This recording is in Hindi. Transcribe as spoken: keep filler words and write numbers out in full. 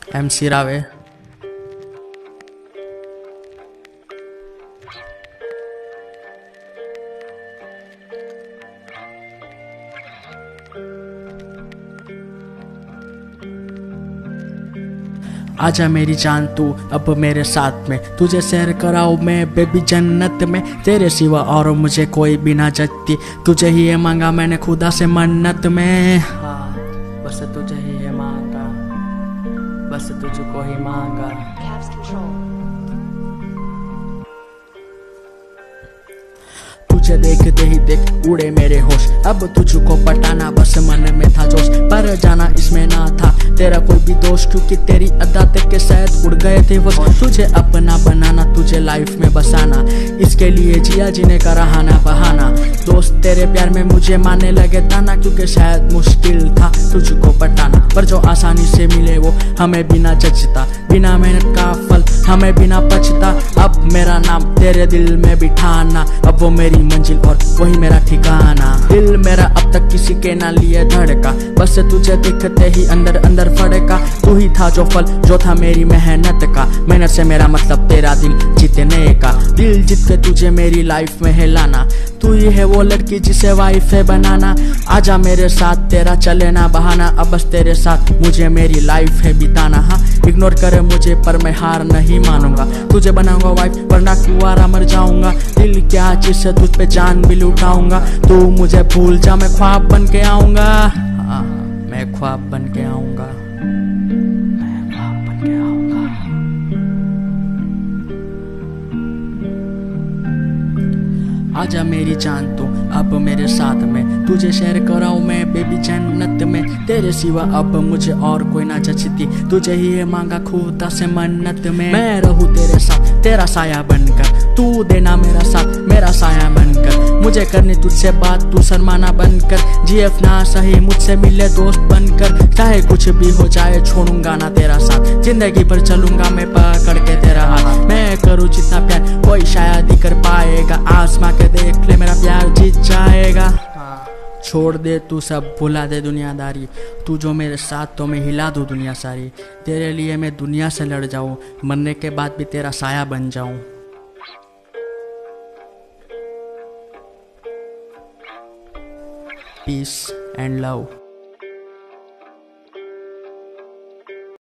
एम सी रावे। आजा मेरी जान तू अब मेरे साथ में, तुझे सैर कराऊं मैं बेबी जन्नत में, तेरे सिवा और मुझे कोई भी ना जचती, तुझे ही ये मांगा मैंने खुदा से मन्नत में। हाँ बस तुझे ही ये मांगा, बस तुझको ही मांगा। तुझे देखते ही देख उड़े मेरे होश, अब तुझको पटाना बस मन में था जोश, पर जाना इसमें ना था तेरा कोई भी दोष, क्योंकि तेरी अदा तक के शायद उड़ गए थे वो। तुझे अपना बनाना, तुझे लाइफ में बसाना, इसके लिए जिया जीने का रहाना बहाना। दोस्त तेरे प्यार में मुझे मानने लगे ताना, क्योंकि शायद मुश्किल था तुझको पटाना, पर जो आसानी से मिले वो हमें बिना जचता, बिना मेहनत का फल हमें बिना पछता। अब मेरा नाम तेरे दिल में बिठाना, अब वो मेरी मंजिल और वही मेरा ठिकाना। दिल मेरा अब तक किसी के ना लिए धड़का, बस तुझे दिखते ही अंदर अंदर फड़का। तू ही था जो फल जो था मेरी मेहनत का, मेहनत से मेरा मतलब तेरा दिल जीतने का। दिल जीत के तुझे मेरी लाइफ में है लाना, तू ही है वो लड़की जिसे वाइफ है बनाना। आजा मेरे साथ तेरा चले ना बहाना, अब बस तेरे साथ मुझे मेरी लाइफ है बिताना। हाँ इग्नोर करे मुझे पर मैं हार नहीं मानूंगा, तुझे बनाऊंगा वाइफ वरना कुंवारा मर जाऊंगा। दिल क्या चीज से तुझ पे जान भी लुटाऊंगा, तू मुझे भूल जा मैं ख्वाब बन के आऊंगा। हाँ मैं ख्वाब बन के आऊंगा, मैं ख्वाब बन के आऊंगा। आजा मेरी जान तू अब मेरे साथ में, तुझे शेयर कराऊं मैं बेबी जन्नत में, तेरे सिवा अब मुझे और कोई ना जचती, तुझे ही ये मांगा खुदा से मन्नत में। मैं रहूं तेरे साथ तेरा साया बनकर, तू देना मेरा साथ मेरा साया बनकर, मुझे करनी तुझसे बात तू शर्माना बनकर, जीएफ ना सही मुझसे मिले दोस्त बनकर। चाहे कुछ भी हो जाए छोड़ूंगा ना तेरा साथ, जिंदगी भर चलूंगा मैं पकड़ के तेरा हाथ। मैं करूँ जितना प्यार कोई शायद ही कर पाएगा, आसमां के देख ले मेरा प्यार जीत जाएगा। छोड़ दे तू सब भुला दे दुनियादारी, तू जो मेरे साथ तो मैं हिला दूं दुनिया सारी, तेरे लिए मैं दुनिया से लड़ जाऊं, मरने के बाद भी तेरा साया बन जाऊं। Peace and love.